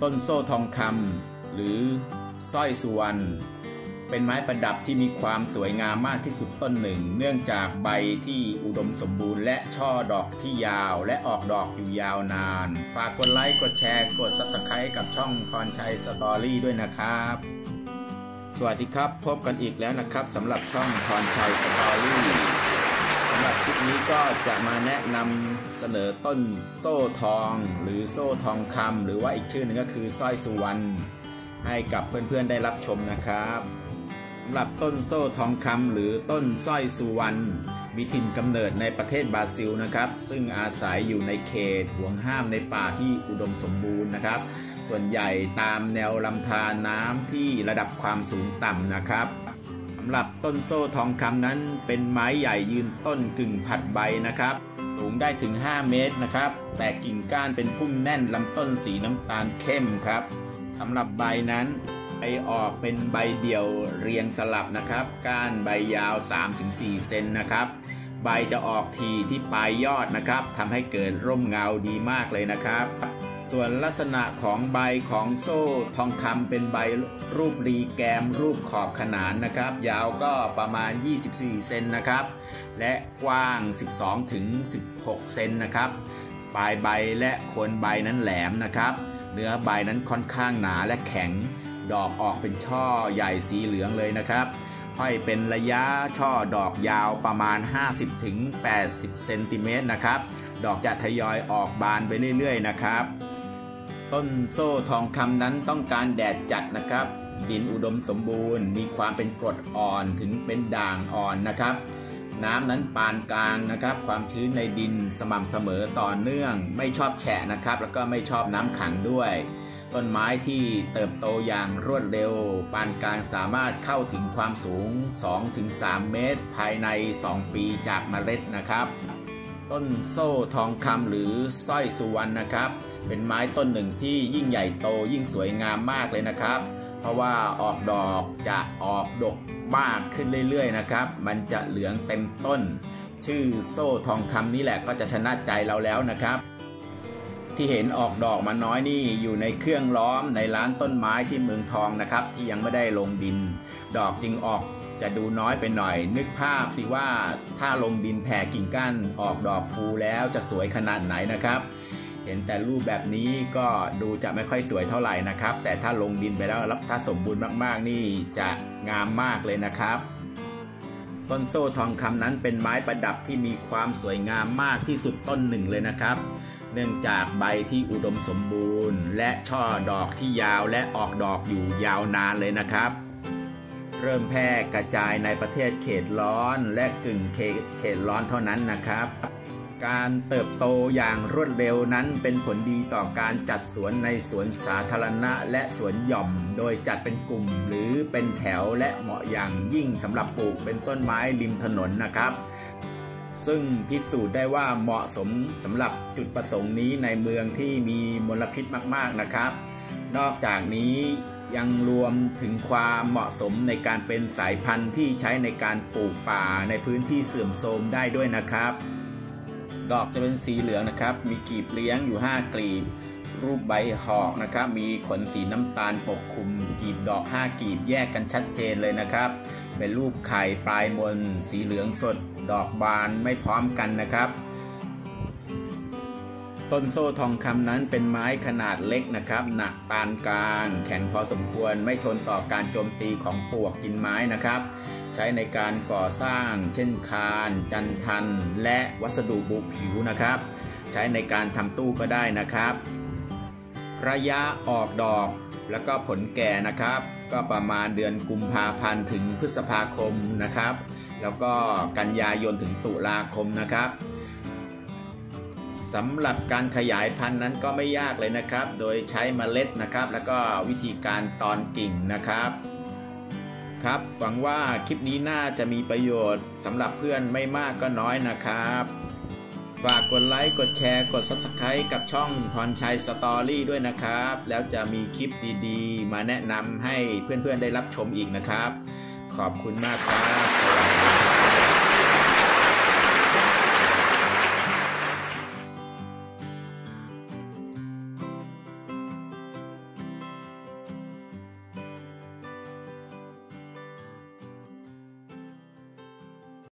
ต้นโซ่ทองคำหรือสร้อยสุวรรณเป็นไม้ประดับที่มีความสวยงามมากที่สุดต้นหนึ่งเนื่องจากใบที่อุดมสมบูรณ์และช่อดอกที่ยาวและออกดอกอยู่ยาวนานฝากกดไลค์กดแชร์กด Subscribe กับช่องพรชัยสตอรี่ด้วยนะครับสวัสดีครับพบกันอีกแล้วนะครับสำหรับช่องพรชัยสตอรี่สำหรับคลิปนี้ก็จะมาแนะนำเสนอต้นโซ่ทองหรือโซ่ทองคำหรือว่าอีกชื่อหนึ่งก็คือสร้อยสุวรรณให้กับเพื่อนๆได้รับชมนะครับสำหรับต้นโซ่ทองคำหรือต้นสร้อยสุวรรณมีถิ่นกำเนิดในประเทศบราซิลนะครับซึ่งอาศัยอยู่ในเขตห่วงห้ามในป่าที่อุดมสมบูรณ์นะครับส่วนใหญ่ตามแนวลำธารน้ำที่ระดับความสูงต่ำนะครับสำหรับต้นโซ่ทองคำนั้นเป็นไม้ใหญ่ยืนต้นกึ่งผัดใบนะครับสูงได้ถึง5 เมตรนะครับแต่กิ่งก้านเป็นพุ่มแน่นลำต้นสีน้ำตาลเข้มครับสำหรับใบนั้นใบออกเป็นใบเดี่ยวเรียงสลับนะครับก้านใบยาว 3-4 เซนนะครับใบจะออกทีที่ปลายยอดนะครับทำให้เกิดร่มเงาดีมากเลยนะครับส่วนลักษณะของใบของโซ่ทองคำเป็นใบรูปรีแกมรูปขอบขนานนะครับยาวก็ประมาณ24 เซนนะครับและกว้าง 12-16 เซนนะครับปลายใบและโคนใบนั้นแหลมนะครับเนื้อใบนั้นค่อนข้างหนาและแข็งดอกออกเป็นช่อใหญ่สีเหลืองเลยนะครับห้อยเป็นระยะช่อดอกยาวประมาณ 50-80 เซนติเมตรนะครับดอกจะทยอยออกบานไปเรื่อยๆนะครับต้นโซ่ทองคำนั้นต้องการแดดจัดนะครับดินอุดมสมบูรณ์มีความเป็นกรดอ่อนถึงเป็นด่างอ่อนนะครับน้ำนั้นปานกลางนะครับความชื้นในดินสม่ำเสมอต่อเนื่องไม่ชอบแฉะนะครับแล้วก็ไม่ชอบน้ำขังด้วยต้นไม้ที่เติบโตอย่างรวดเร็วปานกลางสามารถเข้าถึงความสูง 2-3 เมตรภายใน2 ปีจากเมล็ดนะครับต้นโซ่ทองคำหรือสร้อยสุวรรณนะครับเป็นไม้ต้นหนึ่งที่ยิ่งใหญ่โตยิ่งสวยงามมากเลยนะครับเพราะว่าออกดอกจะออกดกมากขึ้นเรื่อยๆนะครับมันจะเหลืองเต็มต้นชื่อโซ่ทองคำนี่แหละก็จะชนะใจเราแล้วนะครับที่เห็นออกดอกมาน้อยนี่อยู่ในเครื่องล้อมในร้านต้นไม้ที่เมืองทองนะครับที่ยังไม่ได้ลงดินดอกจึงออกจะดูน้อยไปหน่อยนึกภาพสิว่าถ้าลงดินแผ่กิ่งก้านออกดอกฟูแล้วจะสวยขนาดไหนนะครับเห็นแต่รูปแบบนี้ก็ดูจะไม่ค่อยสวยเท่าไหร่นะครับแต่ถ้าลงดินไปแล้วถ้าสมบูรณ์มากๆนี่จะงามมากเลยนะครับต้นโซ่ทองคำนั้นเป็นไม้ประดับที่มีความสวยงามมากที่สุดต้นหนึ่งเลยนะครับเนื่องจากใบที่อุดมสมบูรณ์และช่อดอกที่ยาวและออกดอกอยู่ยาวนานเลยนะครับเริ่มแพร่กระจายในประเทศเขตร้อนและกึ่งเขตร้อนเท่านั้นนะครับการเติบโตอย่างรวดเร็วนั้นเป็นผลดีต่อการจัดสวนในสวนสาธารณะและสวนหย่อมโดยจัดเป็นกลุ่มหรือเป็นแถวและเหมาะอย่างยิ่งสำหรับปลูกเป็นต้นไม้ริมถนนนะครับซึ่งพิสูจน์ได้ว่าเหมาะสมสำหรับจุดประสงค์นี้ในเมืองที่มีมลพิษมากๆนะครับนอกจากนี้ยังรวมถึงความเหมาะสมในการเป็นสายพันธุ์ที่ใช้ในการปลูกป่าในพื้นที่เสื่อมโทรมได้ด้วยนะครับดอกจะเป็นสีเหลืองนะครับมีกลีบเลี้ยงอยู่5 กลีบรูปใบหอกนะครับมีขนสีน้ำตาลปกคลุมกลีบดอก5 กลีบแยกกันชัดเจนเลยนะครับเป็นรูปไข่ปลายมนสีเหลืองสดดอกบานไม่พร้อมกันนะครับต้นโซ่ทองคำนั้นเป็นไม้ขนาดเล็กนะครับหนักปานกลางแข็งพอสมควรไม่ทนต่อการโจมตีของปลวกกินไม้นะครับใช้ในการก่อสร้างเช่นคานจันทันและวัสดุบุผิวนะครับใช้ในการทำตู้ก็ได้นะครับระยะออกดอกแล้วก็ผลแก่นะครับก็ประมาณเดือนกุมภาพันธ์ถึงพฤษภาคมนะครับแล้วก็กันยายนถึงตุลาคมนะครับสำหรับการขยายพันธุ์นั้นก็ไม่ยากเลยนะครับโดยใช้เมล็ดนะครับแล้วก็วิธีการตอนกิ่งนะครับครับหวังว่าคลิปนี้น่าจะมีประโยชน์สำหรับเพื่อนไม่มากก็น้อยนะครับฝากกดไลค์กดแชร์กด Subscribe กับช่องพรชัยสตอรี่ด้วยนะครับแล้วจะมีคลิปดีๆมาแนะนำให้เพื่อนๆได้รับชมอีกนะครับขอบคุณมากครับสวัสดีครับ